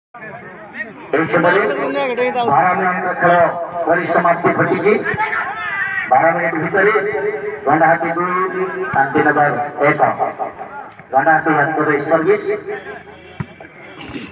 बारह मिनट खेल परिसमाप्ति घटी 12 मिनिट भितर गंडाहाटी 2 शांतिनगर 1 गंडाहाटी सर्विस